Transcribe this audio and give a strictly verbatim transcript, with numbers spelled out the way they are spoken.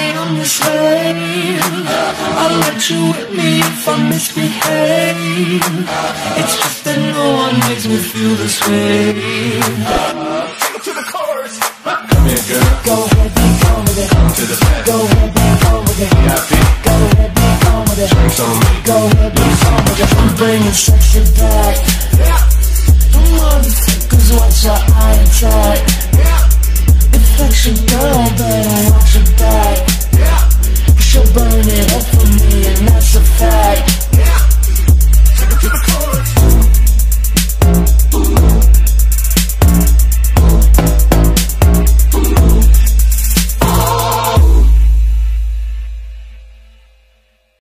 I'm your slave. I'll let you with me if I misbehave. It's just that no one makes me feel this way. Take it to the chorus. Come here, girl. Go ahead, be gone with it. To the back. Go ahead, be gone with it. Go ahead, be gone with it. Drinks on me. Go ahead, be gone with it. I'm bringing sexy back. Motherfuckers, watch your eye attack. It flex your girl, better watch your back. She'll burn it up for me, and that's a fact.